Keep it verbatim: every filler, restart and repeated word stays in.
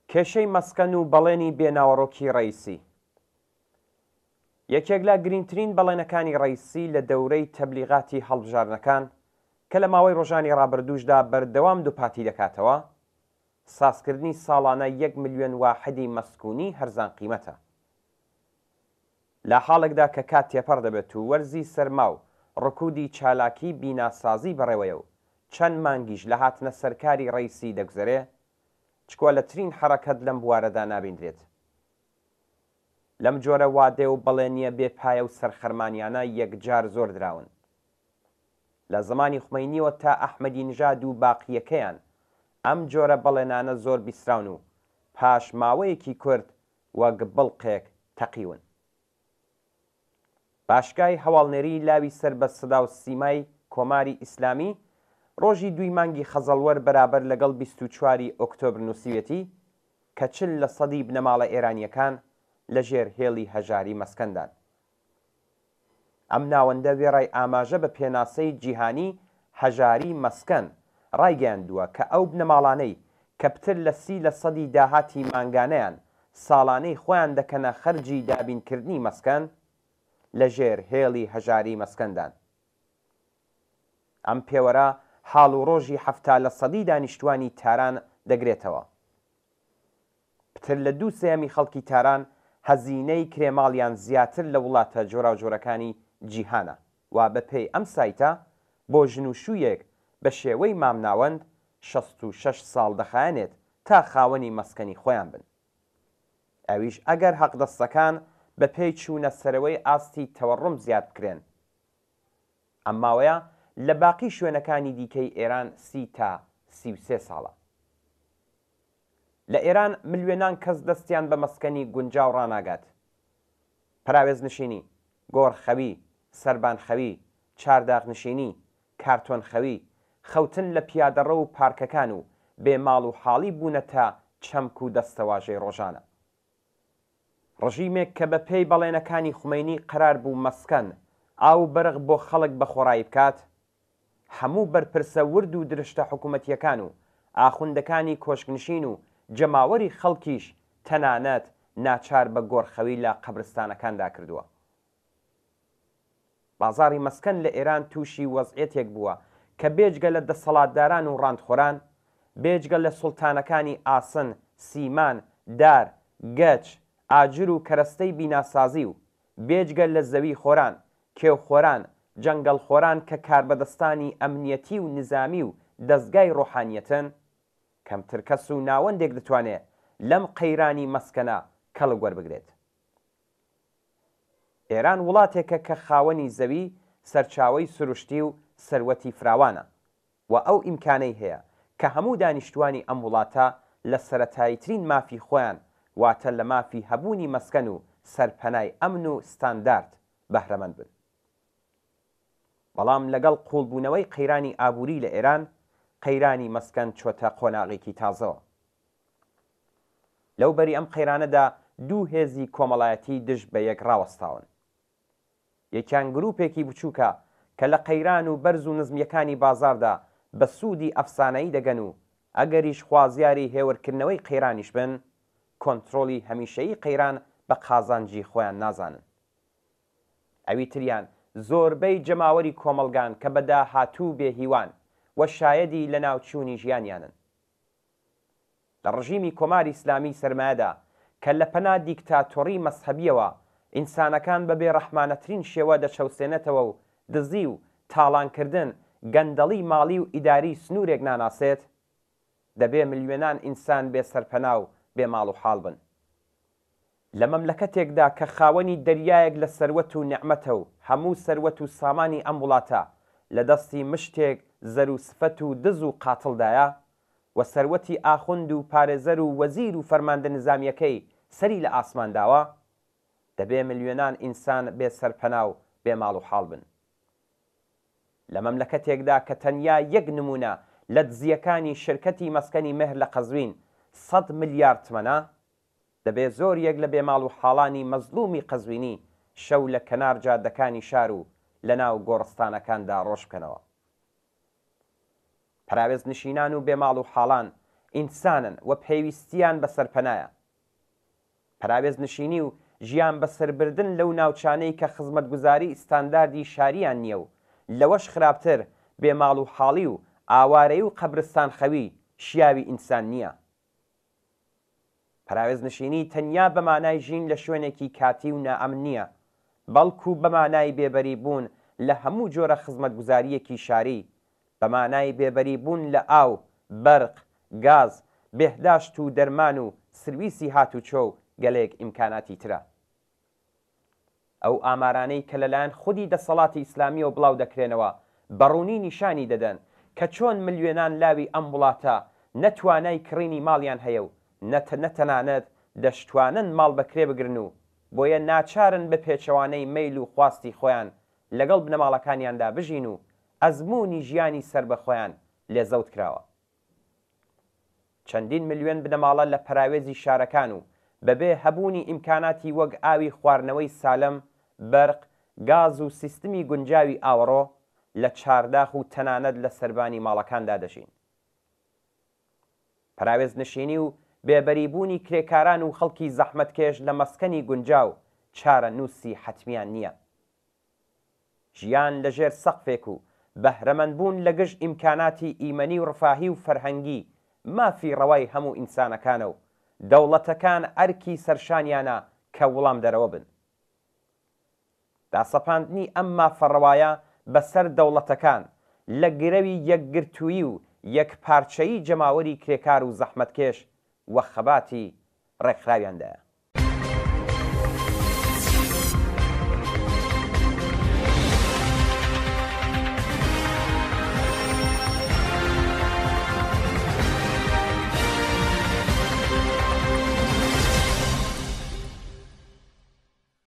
کێشەی مەسکەن و بەڵێنی بێناوەڕۆکی ڕەیسی. یەکێک لە گرنگترین بەڵێنەکانی ڕەیسی لە دەورەی تەبلیغاتی هەڵبژاردنەکان کە لە ماوەی ڕۆژانی ڕابردووشدا بەردەوام دووپاتی دەکاتەوە، سازکردنی ساڵانە یەک ملیۆن واحدی مەسکوونی هەرزان قیمەتە. لە حاڵێکدا کە کات تێپەڕ دەبێت و وەرزی سەرما و ڕکودی چالاکی بیناسازی بەڕێوەیە و چەند مانگیش لە هاتنە سەرکاری ڕەیسی دەگوزارێ، چکۆ لە ترین حرەکەت لەم بوارەدا نابیندرێت. لەم جۆرە وادێ و بەڵێنیە بێپایە و سەرخەرمانیانە یەکجار زۆر دراون. لە زمانی خومەینیەوە تا ئەحمەدی نژاد و باقیەکەیان ئەم جۆرە بەڵێنانە زۆر بیسراون و پاش ماوەیەکی کورت وەک بڵقێک تەقیون. باشگای هەواڵنێری لاوی سەر بە سەدا و سیمای کۆماری ئیسلامی ڕۆژی دوی مانگی خەزەڵوەر بەرابەر لەگەڵ بیست و چواری ئۆکتۆبر نووسیوێتی کە چل لە سەدی بنەماڵە ئێرانیەکان لە ژێر هێڵی هەژاری مەسکەندان. ئەم ناوەندە وێڕای ئاماژە بە پێناسەی جیهانی هەژاری مەسکەن ڕایگەیاندووە کە ئەو بنەماڵانەی کە پتر لە سی لە سەدی داهاتی مانگانەیان ساڵانەی خۆیان دەکەنە خەرجی دابینکردنی مەسکەن لە ژێر هێڵی هەژاری مەسکەندان. ئەم پێوەرە حاڵ و ڕۆژی هەفتا لە سەدی دانیشتوانی تاران دەگرێتەوە. پتر لە دوو سێمی خەڵکی تاران هەزینەی کرێماڵیان زیاتر لە وڵاتە جۆراوجۆرەکانی جیهانە و بەپێی ئەم سایتە بۆ ژنوشوویەک بە شێوەی مامناوەند شەست و شەش ساڵ دەخایەنێت تا خاوەنی مەسکەنی خۆیان بن. ئەویش ئەگەر حەقدەستەکان بە پێی چوونە سەرەوەی ئاستی تەوەڕم زیاد بکرێن. ئەم ماوەیە لە باقی شوێنەکانی دیکەی ئێران سی تا سی و سێ ساڵە. لە ئێران ملیۆنان کەس دەستیان بە مەسکەنی گونجاو ڕاناگات. پراوێزنشینی، گۆڕخەوی، سەربانخەوی، چارداغنشینی، کارتۆنخەوی، خەوتن لە پیادەڕە و پارکەکان و بێماڵ و حاڵی بوونە تا چەمک و دەستەواژەی ڕۆژانە. ڕژیمێک کە بە پێی بەڵێنەکانی خومەینی قەرار بوو مەسکەن ئاو بەرغ بۆ خەڵک بە خۆڕایی بکات، هەموو بەرپرسە ورد و درشتە حکوومەتیەکان و ئاخوندەکانی کۆشکنشین و جەماوەری خەڵکیش تەنانەت ناچار بە گۆڕخەوی لە قەبرستانەکاندا کردووە. بازاڕی مەسکەن لە ئێران تووشی وەزعێتێک بووە کە بێجگە لە دەسەڵاتداران و ڕاندخۆران، بێجگە لە سوڵتانەکانی ئاسن، سیمان، دار، گەچ، ئاجر و کەرەستەی بیناسازی و بێجگە لە زەوی خۆران، کێوخۆران، جەنگەڵ خۆران کە کاربەدەستانی ئەمنیەتی و نظامی و دەستگای ڕۆحانیەتن، کەمتر کەس و ناوەندێک دەتوانێت لەم قەیرانی مەسکەنە کەڵک وەربگرێت. ئێران وڵاتێکە کە خاوەنی زەوی سەرچاوەی سروشتی و سەروەتی فراوانە و ئەو ئیمکانەی هەیە کە هەموو دانیشتوانی ئەم وڵاتە لە سەرەتاییترین مافی خۆیان واتە لە مافی هەبوونی مەسکەن و سەرپەنای ئەمن و ستاندارد بەهرەمەند بن. بەڵام لەگەڵ قوڵبوونەوەی قەیرانی ئابووری لە ئێران، قەیرانی مەسکەن چۆتە قۆناغێکی تازەوە. لەو بەری ئەم قەیرانەدا دوو هێزی کۆمەڵایەتی دژ بە یەک ڕاوەستاون. یەکیان گروپێکی بچووکە کە لە قەیران و بەرز و نزمیەکانی بازاردا بە سوودی ئەفسانەیی دەگەن و ئەگەریش خوازیاری هێورکردنەوەی قەیرانیش بن، کۆنتترۆلی هەمیشەیی قەیران بە قازانجی خۆیان نازانن. ئەوی تریان زۆربەی جەماوەری کۆمەلگان کە بەدا هاتوو بێهیوان و شایەدی لە ناوچوونی ژیانیانن. لە ڕژیمی کۆماری ئیسلامی سەرمایەدا کە لە پەنا دیکتاتۆری مەسحەبیەوە ئینسانەکان بە بێڕەحمانەترین شێوە دەچەوسێنێتەوە و دزی و تاڵانکردن، گەندەڵی ماڵی و ئیداری سنوورێک ناناسێت، دەبێ ملیۆنان ئینسان بێ سەرپەنا و بێ ماڵ و حاڵ بن. لە مەملەکەتێکدا کە خاوەنی دەریایەک لە سەروەت و نێعمەتە و هەموو سەروەت و سامانی ئەم وڵاتە لە دەستی مشتێک زەر و سفەت و دز و قاتڵدایە و سەروەتی ئاخوند و پارێزەر و وەزیر و فەرماندە نظامیەکەی سەری لە ئاسمان داوە، دەبێ ملیۆنان ئینسان بێ سەرپەنا و بێ ماڵ و حاڵ بن. لە مەملەکەتێکدا کە تەنیا یەک نمونە لە دزیەکانی شرکەتی مەسکەنی مەهر لە قەزوین سەد ملیارد تمەنە، دەبێ زۆر یەک لە بێماڵ و حاڵانی مەزلومی قەزوینی شەو لە کەنار جادەکانی شار و لە ناو گۆڕستانەکاندا ڕۆژ بکەنەوە. پراوێز نشینان و بێماڵ و حاڵان ئینسانن و پێویستیان بە سەرپەنایە. پراوێز نشینی و ژیان بەسەربردن لەو ناوچانەی کە خزمەتگوزاری ئستانداردی شاریان نییە و لەوەش خراپتر بێماڵ و حاڵی و ئاوارەی و قەبرستان خەوی شیاوی ئینسان نییە. پراوێز نشینی تەنیا بە مانای ژین لە شوێنێکی کاتی و نائەمن نییە، بەڵکو بە مانای بێبەری بوون لە هەموو جۆرە خزمەتگوزاریەکی شاری، بە مانای بێبەری بوون لە ئاو، بەرق، گاز، بێهداشت و دەرمان و سرویسی هاتوچۆ و گەلێک ئیمکاناتی ترە. ئەو ئامارانەی کە لەلایەن خودی دەسەڵاتی ئیسلامیەوە بڵاو دەکرێنەوە بەڕوونی نیشانی دەدەن کە چۆن ملیۆنان لاوی ئەم وڵاتە نەتوانای کڕینی ماڵیان هەیە و نەتەنانەت دەشتوانن ماڵ بەکرێ بگرن و بۆیە ناچارن بە پێچەوانەی میل و خواستی خۆیان لەگەڵ بنەماڵەکانیاندا بژین و ئەزمموی ژیانی سەر بە خۆیان لێزەوت کراوە. چەندین ملیۆن بنەماڵە لە پراوێزی شارەکان و بەبێ هەبوونی ئیمکاناتی وەک ئاوی خواردنەوەی سالم، بەرق، گاز و سیستمی گونجاوی ئاوەڕۆ لە چارداخ و تەنانەت لە سەربانی ماڵەکاندا دەژین. پراوێز نشینی و بێبەریبوونی کرێکاران و خەڵکی زەحمەتکێش لە مەسکەنی گونجاو چارە نووسی حتمیان نییە. ژیان لەژێر سەقفێک و بەهرەمەندبوون لە گشت ئیمکاناتی ئیمەنی و ڕفاهی و فەرهەنگی مافی ڕەوای هەموو ئینسانەکانە و دەوڵەتەکان ئەرکی سەرشانیانە کە وەڵام دەرەوە بن. داسەپاندنی ئەم مافەڕەوایە بەسەر دەوڵەتەکان لە گرەوی یەکگرتووی و یەکپارچەیی جەماوەری کرێکار و زەحمەتکێش وە خەباتی ڕێکخراویاندایە.